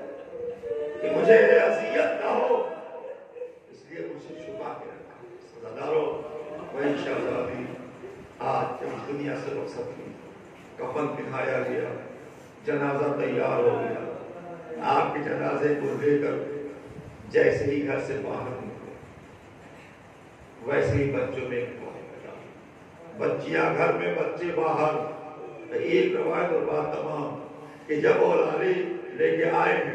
کہ مجھے اذیت نہ ہو، اس لیے مجھے چھپا کے رکھا. سزادارو وہی شہزادی آج جب دنیا سے رخصت ہوئی، کفن پہنایا گیا، جنازہ تیار ہو گیا. آپ کے جنازے کو لے کر جیسے ہی گھر سے باہر نکلے ویسے ہی بچوں میں بچیاں گھر میں، بچے باہر. ایک روایت اور بات تمام کہ جب اولالی لے کے آئے ہیں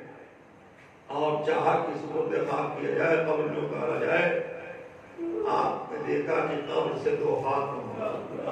اور چاہا کہ سپرد خاک کیا جائے، قبر میں اتارا جائے، آپ نے دیکھا کہ قبر سے 2 ہاتھ مولا.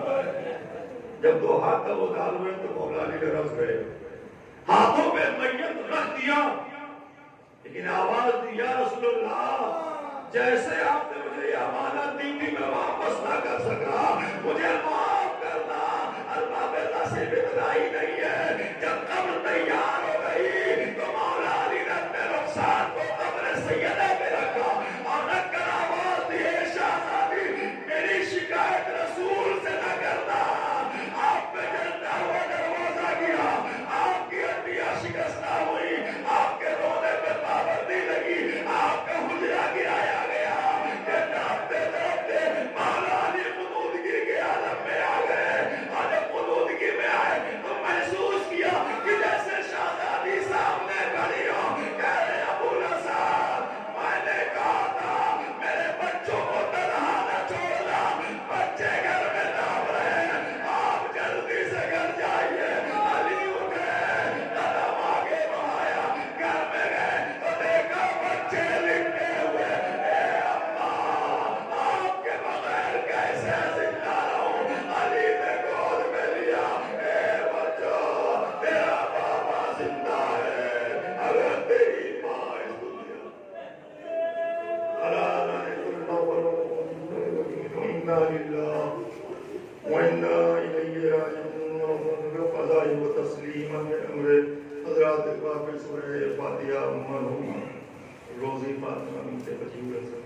جب 2 ہاتھ تب ادار ہوئے تو مولا علی رس گئے، ہاتھوں میں میت رکھ دیا، لیکن آواز دی یا رسول اللہ جیسے آپ نے مجھے یہ امانت دی تھی میں واپس نہ کر سکا، مجھے معاف کرنا. ارباب نصیب اتنا ہی نہیں ہے، جب قبر تیار ہو گئی تو مولا علی نے اپنے رخسار کو قبر سیدہ پہ رکھا اور رکھ کر آواز دی شہزادی میری شکایت رسول سے نہ کرنا. آپ پہ جلتا ہوا دروازہ گیا، آپ کی ہڈیاں شکستہ ہوئی، آپ کے رونے پہ پابندی لگی، آپ کا حجرہ گرایا گیا کہ تڑپتے تڑپتے مولا علی خودودگی کے عالم میں آ گئے. اور جب خودودگی میں آئے تو محسوس کیا کہ جیسے شہزادی سامنے کھڑی ہو. کہہ رہے ابو نصار میں نے کہا تھا میرے بچوں کو تنہا نہ چھوڑنا، بچے گھر میں دب رہے ہیں، آپ جلدی سے گھر جائیے. علی اٹھے، قدم آگے بڑھایا، گھر میں گئے تو دیکھا بچے لٹے ہوئے. اے اماں آپ کے بغیر کیسے زندہ رہوں. علی نے گود میں لیا، اے بچوں تیرا بابا زندہ ہے اگر تیری ماں اس دنیا. اِنَّا لِلَّهِ وَإِنَّا إِلَيْهِ رَاجِعُونَ. قضاء و تسلیم امر حضرات پاک سورہ فاتحہ مرحوم روزی فاطمہ بنت بچی